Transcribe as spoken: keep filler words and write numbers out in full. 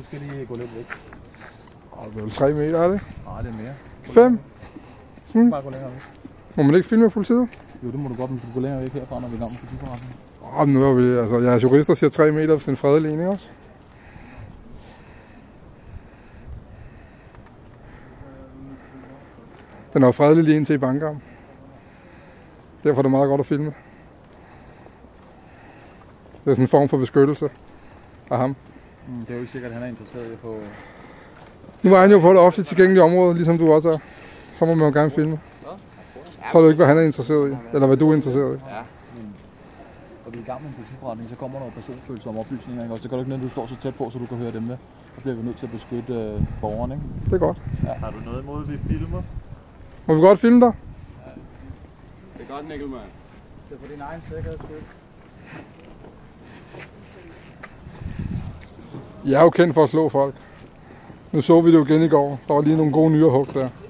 skal lige gå lidt væk. Åh, det er vel tre meter, er det? Nej, det er mere. Fem? Sådan. Bare gå længere væk. Må man ikke filme politiet? Jo, det må du godt, men du skal gå længere væk herfra, når vi er i gang med politiforretningen. Åh, nu er vi, altså, jeg er jurist, der siger tre meter for en fredelig linje også. Den er jo fredelig lige ind til i bankarm. Derfor er det meget godt at filme. Det er sådan en form for beskyttelse af ham. Mm, det er jo ikke sikkert, at han er interesseret i at få... Nu var han jo på det offentligt tilgængelige område, ligesom du også er. Så må man jo gerne filme. Så er det jo ikke, hvad han er interesseret i, eller hvad du er interesseret i. Ja, men når vi er i gang med en politiforretning, så kommer der personfølsomme oplysninger, ikke? Og så kan du ikke, når du står så tæt på, så du kan høre dem med. Så bliver vi nødt til at beskytte øh, borgeren, ikke? Det er godt. Ja. Har du noget imod, vi filmer? Må vi godt filme dig? Ja. Det er godt, Nikkelmann. Det er for din egen sikkerheds skyld. Jeg er jo kendt for at slå folk. Nu så vi det jo igen i går. Der var lige nogle gode nyrehug der.